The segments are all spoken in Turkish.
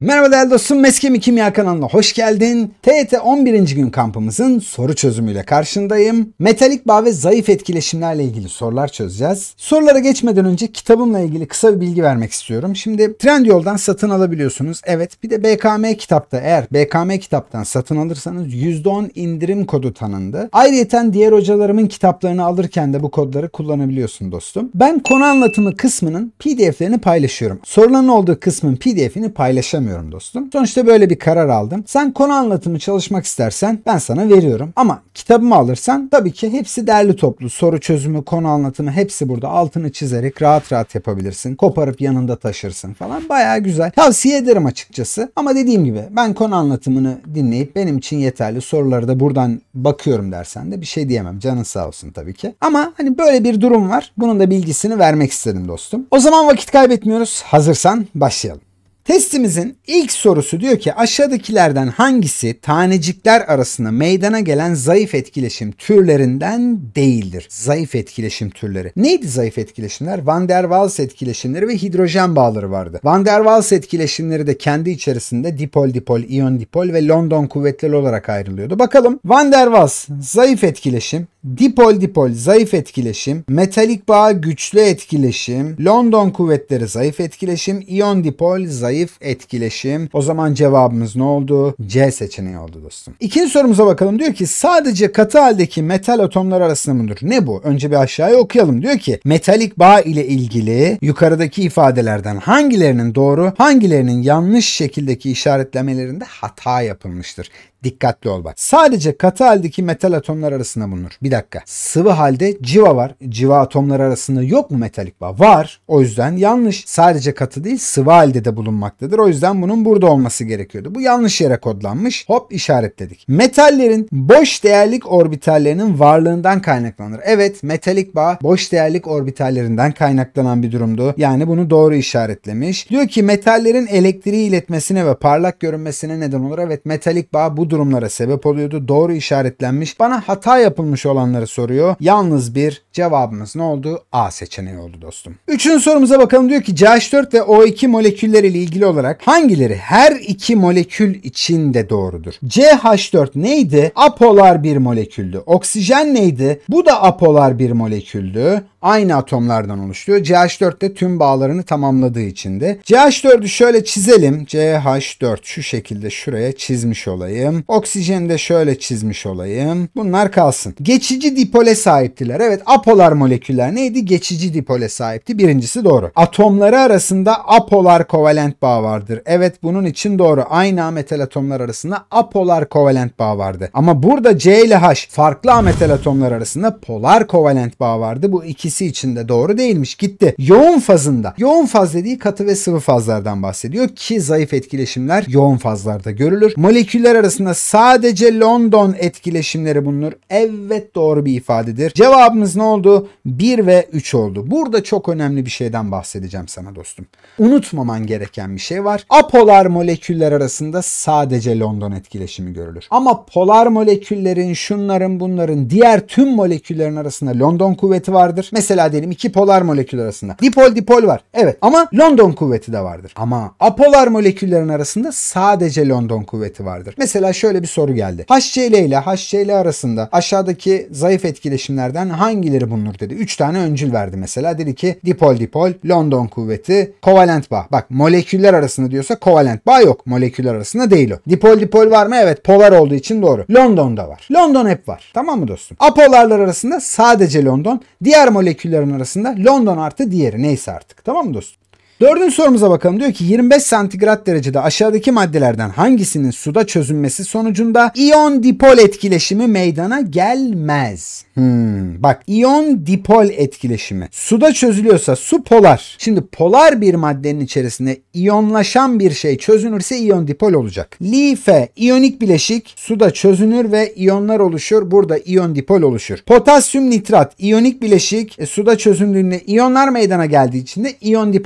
Merhaba değerli dostum, Meskem Kimya kanalına hoş geldin. TYT 11. gün kampımızın soru çözümüyle karşındayım. Metalik bağ ve zayıf etkileşimlerle ilgili sorular çözeceğiz. Sorulara geçmeden önce kitabımla ilgili kısa bir bilgi vermek istiyorum. Şimdi Trendyol'dan satın alabiliyorsunuz. Evet, bir de BKM kitapta, eğer BKM kitaptan satın alırsanız %10 indirim kodu tanındı. Ayrıyeten diğer hocalarımın kitaplarını alırken de bu kodları kullanabiliyorsun dostum. Ben konu anlatımı kısmının PDF'lerini paylaşıyorum. Soruların olduğu kısmın PDF'ini paylaşamıyorum dostum. Sonuçta böyle bir karar aldım. Sen konu anlatımı çalışmak istersen ben sana veriyorum. Ama kitabımı alırsan tabii ki hepsi derli toplu. Soru çözümü, konu anlatımı hepsi burada. Altını çizerek rahat rahat yapabilirsin. Koparıp yanında taşırsın falan. Bayağı güzel. Tavsiye ederim açıkçası. Ama dediğim gibi ben konu anlatımını dinleyip benim için yeterli, soruları da buradan bakıyorum dersen de bir şey diyemem. Canın sağ olsun tabii ki. Ama hani böyle bir durum var. Bunun da bilgisini vermek istedim dostum. O zaman vakit kaybetmiyoruz. Hazırsan başlayalım. Testimizin ilk sorusu diyor ki aşağıdakilerden hangisi tanecikler arasında meydana gelen zayıf etkileşim türlerinden değildir? Zayıf etkileşim türleri. Neydi zayıf etkileşimler? Van der Waals etkileşimleri ve hidrojen bağları vardı. Van der Waals etkileşimleri de kendi içerisinde dipol-dipol, iyon-dipol ve London kuvvetleri olarak ayrılıyordu. Bakalım, Van der Waals zayıf etkileşim, dipol-dipol zayıf etkileşim, metalik bağ güçlü etkileşim, London kuvvetleri zayıf etkileşim, iyon-dipol zayıf etkileşim. O zaman cevabımız ne oldu? C seçeneği oldu dostum. İkinci sorumuza bakalım. Diyor ki sadece katı haldeki metal atomlar arasında mıdır? Ne bu? Önce bir aşağıya okuyalım. Diyor ki metalik bağ ile ilgili yukarıdaki ifadelerden hangilerinin doğru, hangilerinin yanlış şekildeki işaretlemelerinde hata yapılmıştır? Dikkatli ol bak. Sadece katı haldeki metal atomlar arasında bulunur. Bir dakika. Sıvı halde civa var. Civa atomları arasında yok mu metalik bağ? Var. O yüzden yanlış. Sadece katı değil, sıvı halde de bulunmaktadır. O yüzden bunun burada olması gerekiyordu. Bu yanlış yere kodlanmış. Hop, işaretledik. Metallerin boş değerlik orbitallerinin varlığından kaynaklanır. Evet, metalik bağ boş değerlik orbitallerinden kaynaklanan bir durumdu. Yani bunu doğru işaretlemiş. Diyor ki metallerin elektriği iletmesine ve parlak görünmesine neden olur. Evet, metalik bağ bu durumlara sebep oluyordu. Doğru işaretlenmiş. Bana hata yapılmış olanları soruyor. Yalnız bir cevabımız ne oldu? A seçeneği oldu dostum. Üçüncü sorumuza bakalım. Diyor ki CH4 ve O2 molekülleri ile ilgili olarak hangileri her iki molekül için de doğrudur? CH4 neydi? Apolar bir moleküldü. Oksijen neydi? Bu da apolar bir moleküldü. Aynı atomlardan oluşuyor. CH4 de tüm bağlarını tamamladığı için de. CH4'ü şöyle çizelim. CH4 şu şekilde şuraya çizmiş olayım. Oksijeni de şöyle çizmiş olayım. Bunlar kalsın. Geçici dipole sahiptiler. Evet, apolar moleküller neydi? Geçici dipole sahipti. Birincisi doğru. Atomları arasında apolar kovalent bağ vardır. Evet, bunun için doğru. Aynı ametal atomlar arasında apolar kovalent bağ vardı. Ama burada C ile H farklı ametal atomlar arasında polar kovalent bağ vardı. Bu ikisi için de doğru değilmiş. Gitti. Yoğun fazında. Yoğun faz dediği katı ve sıvı fazlardan bahsediyor ki zayıf etkileşimler yoğun fazlarda görülür. Moleküller arasında sadece London etkileşimleri bulunur. Evet, doğru bir ifadedir. Cevabımız ne oldu? 1 ve 3 oldu. Burada çok önemli bir şeyden bahsedeceğim sana dostum. Unutmaman gereken bir şey var. Apolar moleküller arasında sadece London etkileşimi görülür. Ama polar moleküllerin, şunların, bunların, diğer tüm moleküllerin arasında London kuvveti vardır. Mesela diyelim iki polar molekül arasında dipol dipol var. Evet, ama London kuvveti de vardır. Ama apolar moleküllerin arasında sadece London kuvveti vardır. Mesela şöyle bir soru geldi. HCl ile HCl arasında aşağıdaki zayıf etkileşimlerden hangileri bulunur dedi. 3 tane öncül verdi mesela. Dedi ki dipol dipol, London kuvveti, kovalent bağ. Bak, moleküller arasında diyorsa kovalent bağ yok. Moleküller arasında değil o. Dipol dipol var mı? Evet, polar olduğu için doğru. London'da var. London hep var. Tamam mı dostum? Apolarlar arasında sadece London. Diğer moleküllerin arasında London artı diğeri, neyse artık. Tamam mı dostum? Dördüncü sorumuza bakalım. Diyor ki 25 santigrat derecede aşağıdaki maddelerden hangisinin suda çözünmesi sonucunda iyon dipol etkileşimi meydana gelmez? Bak, iyon dipol etkileşimi. Suda çözülüyorsa su polar. Şimdi polar bir maddenin içerisinde iyonlaşan bir şey çözünürse iyon dipol olacak. Life, iyonik bileşik suda çözünür ve iyonlar oluşur. Burada iyon dipol oluşur. Potasyum nitrat, iyonik bileşik suda çözündüğünde iyonlar meydana geldiği için de iyon dipol etkileşimi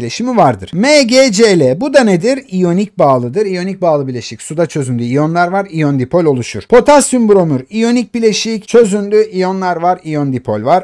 etkileşimi vardır. MgCl bu da nedir? İyonik bağlıdır. İyonik bağlı bileşik suda çözündüğü iyonlar var. İyon dipol oluşur. Potasyum bromür iyonik bileşik çözündü iyonlar var. İyon dipol var.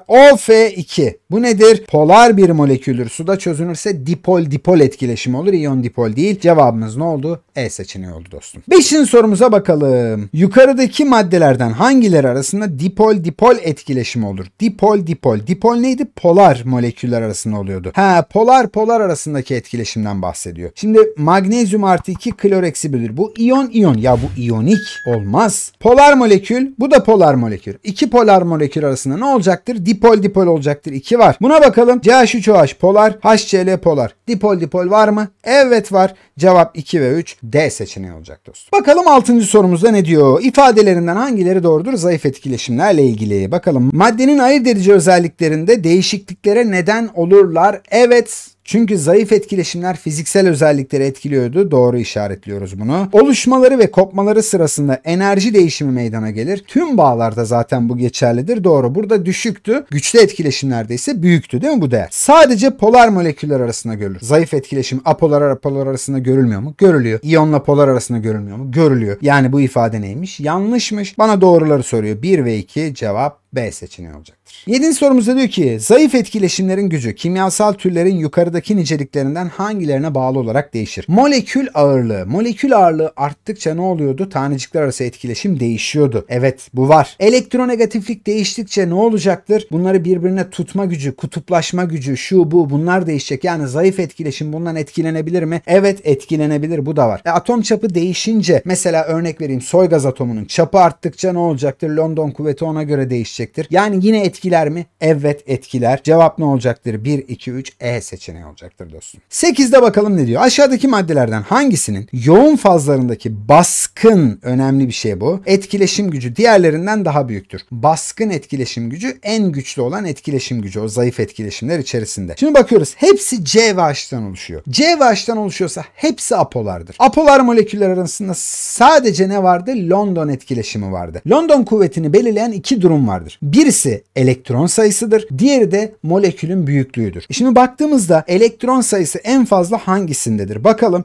OF2 bu nedir? Polar bir moleküldür. Suda çözünürse dipol etkileşimi olur. İyon dipol değil. Cevabımız ne oldu? E seçeneği oldu dostum. 5. sorumuza bakalım. Yukarıdaki maddelerden hangileri arasında dipol etkileşimi olur? Dipol. Dipol neydi? Polar moleküller arasında oluyordu. Polar arasındaki etkileşimden bahsediyor. Şimdi magnezyum artı 2 klor eksi 1'dir. Bu iyon. Ya bu iyonik olmaz. Polar molekül bu da polar molekül. İki polar molekül arasında ne olacaktır? Dipol olacaktır. 2 var. Buna bakalım. CH3OH polar, HCl polar. Dipol var mı? Evet var. Cevap 2 ve 3 D seçeneği olacak dostum. Bakalım 6. sorumuzda ne diyor? İfadelerinden hangileri doğrudur zayıf etkileşimlerle ilgili? Bakalım. Maddenin ayırt edici özelliklerinde değişikliklere neden olurlar. Evet. Çünkü zayıf etkileşimler fiziksel özellikleri etkiliyordu. Doğru işaretliyoruz bunu. Oluşmaları ve kopmaları sırasında enerji değişimi meydana gelir. Tüm bağlarda zaten bu geçerlidir. Doğru. Burada düşüktü. Güçlü etkileşimlerde ise büyüktü değil mi bu değer? Sadece polar moleküller arasında görülür. Zayıf etkileşim apolar arasında görülmüyor mu? Görülüyor. İyonla polar arasında görülmüyor mu? Görülüyor. Yani bu ifade neymiş? Yanlışmış. Bana doğruları soruyor. 1 ve 2 cevap B seçeneği olacaktır. 7. sorumuzda diyor ki zayıf etkileşimlerin gücü kimyasal türlerin yukarıdaki niceliklerinden hangilerine bağlı olarak değişir? Molekül ağırlığı. Molekül ağırlığı arttıkça ne oluyordu? Tanecikler arası etkileşim değişiyordu. Evet bu var. Elektronegatiflik değiştikçe ne olacaktır? Bunları birbirine tutma gücü, kutuplaşma gücü, şu bu bunlar değişecek. Yani zayıf etkileşim bundan etkilenebilir mi? Evet etkilenebilir. Bu da var. Atom çapı değişince mesela örnek vereyim soy gaz atomunun çapı arttıkça ne olacaktır? London kuvveti ona göre değişecek. Yani yine etkiler mi? Evet etkiler. Cevap ne olacaktır? 1, 2, 3 E seçeneği olacaktır dostum. 8'de bakalım ne diyor? Aşağıdaki maddelerden hangisinin yoğun fazlarındaki baskın önemli bir şey bu. Etkileşim gücü diğerlerinden daha büyüktür. Baskın etkileşim gücü en güçlü olan etkileşim gücü. O zayıf etkileşimler içerisinde. Şimdi bakıyoruz. Hepsi C ve H'tan oluşuyor. C ve H'tan oluşuyorsa hepsi apolardır. Apolar moleküller arasında sadece ne vardı? London etkileşimi vardı. London kuvvetini belirleyen iki durum vardır. Birisi elektron sayısıdır. Diğeri de molekülün büyüklüğüdür. Şimdi baktığımızda elektron sayısı en fazla hangisindedir? Bakalım.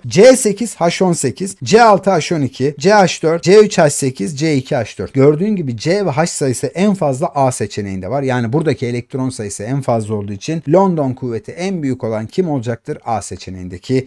C8H18, C6H12, CH4, C3H8, C2H4. Gördüğün gibi C ve H sayısı en fazla A seçeneğinde var. Yani buradaki elektron sayısı en fazla olduğu için London kuvveti en büyük olan kim olacaktır? A seçeneğindeki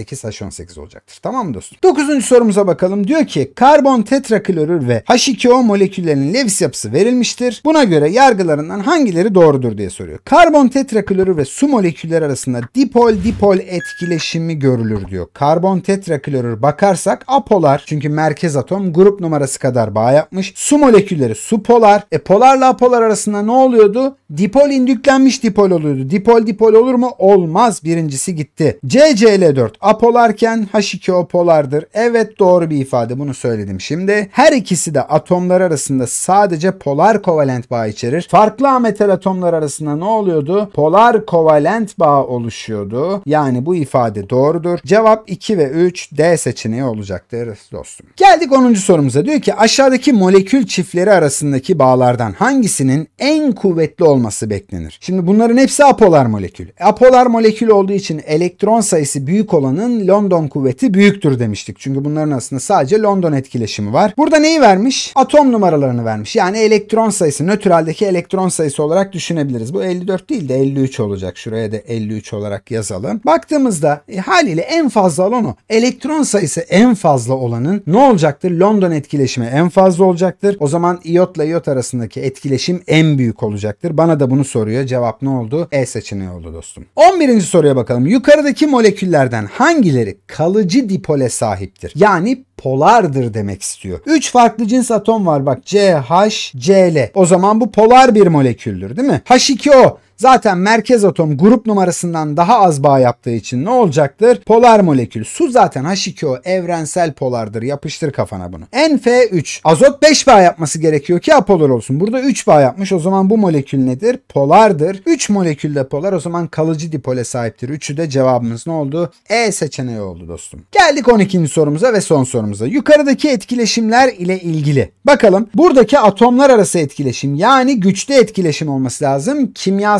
C8H18 olacaktır. Tamam mı dostum? 9. sorumuza bakalım. Diyor ki karbon tetraklorür ve H2O moleküllerinin Lewis yapısı verilmiştir. Buna göre yargılarından hangileri doğrudur diye soruyor. Karbon tetraklorür ve su molekülleri arasında dipol etkileşimi görülür diyor. Karbon tetraklorür bakarsak apolar çünkü merkez atom grup numarası kadar bağ yapmış. Su molekülleri su polar. Polarla apolar arasında ne oluyordu? Dipol indüklenmiş dipol oluyordu. Dipol olur mu? Olmaz. Birincisi gitti. CCl4 apolarken H2O polardır. Evet doğru bir ifade. Bunu söyledim şimdi. Her ikisi de atomlar arasında sadece polar kovalent bağ içerir. Farklı ametal atomlar arasında ne oluyordu? Polar kovalent bağ oluşuyordu. Yani bu ifade doğrudur. Cevap 2 ve 3 D seçeneği olacaktır dostum. Geldik 10. sorumuza. Diyor ki aşağıdaki molekül çiftleri arasındaki bağlardan hangisinin en kuvvetli olması beklenir? Şimdi bunların hepsi apolar molekül. Apolar molekül olduğu için elektron sayısı büyük olanın London kuvveti büyüktür demiştik. Çünkü bunların aslında sadece London etkileşimi var. Burada neyi vermiş? Atom numaralarını vermiş. Yani elektron sayısı, nötraldeki elektron sayısı olarak düşünebiliriz. Bu 54 değil de 53 olacak. Şuraya da 53 olarak yazalım. Baktığımızda haliyle en fazla olan o. Elektron sayısı en fazla olanın ne olacaktır? London etkileşimi en fazla olacaktır. O zaman iyotla iyot arasındaki etkileşim en büyük olacaktır. Bana da bunu soruyor. Cevap ne oldu? E seçeneği oldu dostum. 11. soruya bakalım. Yukarıdaki moleküllerden hangileri kalıcı dipole sahiptir? Yani polardır demek istiyor. 3 farklı cins atom var bak. CH, Cl. O zaman bu polar bir moleküldür değil mi? H2O zaten merkez atom grup numarasından daha az bağ yaptığı için ne olacaktır? Polar molekül. Su zaten H2O evrensel polardır. Yapıştır kafana bunu. NF3. Azot 5 bağ yapması gerekiyor ki apolar olsun. Burada 3 bağ yapmış. O zaman bu molekül nedir? Polardır. 3 molekül de polar. O zaman kalıcı dipole sahiptir. 3'ü de cevabımız ne oldu? E seçeneği oldu dostum. Geldik 12. sorumuza ve son sorumuza. Yukarıdaki etkileşimler ile ilgili. Bakalım buradaki atomlar arası etkileşim yani güçlü etkileşim olması lazım. Kimyasal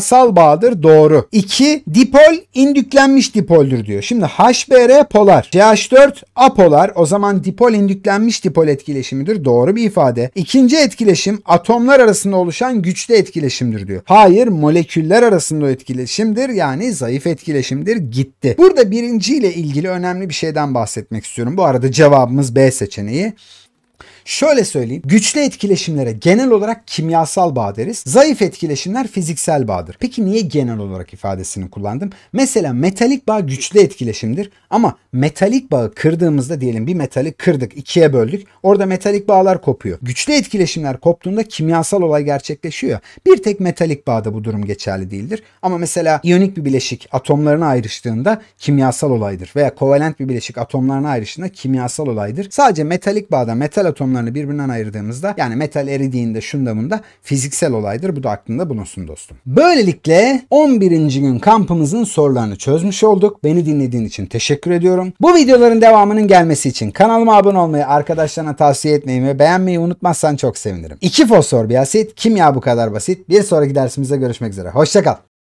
kimyasal bağdır. Doğru. 2. Dipol indüklenmiş dipoldür diyor. Şimdi HBr polar. CH4 apolar. O zaman dipol indüklenmiş dipol etkileşimidir. Doğru bir ifade. İkinci etkileşim atomlar arasında oluşan güçlü etkileşimdir diyor. Hayır, moleküller arasında etkileşimdir. Yani zayıf etkileşimdir. Gitti. Burada birinciyle ilgili önemli bir şeyden bahsetmek istiyorum. Bu arada cevabımız B seçeneği. Şöyle söyleyeyim. Güçlü etkileşimlere genel olarak kimyasal bağ deriz. Zayıf etkileşimler fiziksel bağdır. Peki niye genel olarak ifadesini kullandım? Mesela metalik bağ güçlü etkileşimdir ama metalik bağı kırdığımızda diyelim bir metali kırdık, ikiye böldük. Orada metalik bağlar kopuyor. Güçlü etkileşimler koptuğunda kimyasal olay gerçekleşiyor. Bir tek metalik bağda bu durum geçerli değildir. Ama mesela iyonik bir bileşik atomlarına ayrıştığında kimyasal olaydır. Veya kovalent bir bileşik atomlarına ayrıştığında kimyasal olaydır. Sadece metalik bağda metal atomlarını birbirinden ayırdığımızda yani metal eridiğinde şunda bunda fiziksel olaydır. Bu da aklında bulunsun dostum. Böylelikle 11. gün kampımızın sorularını çözmüş olduk. Beni dinlediğin için teşekkür ediyorum. Bu videoların devamının gelmesi için kanalıma abone olmayı, arkadaşlarına tavsiye etmeyi ve beğenmeyi unutmazsan çok sevinirim. 2 fosfor bir asit, kimya bu kadar basit. Bir sonraki dersimizde görüşmek üzere. Hoşça kal.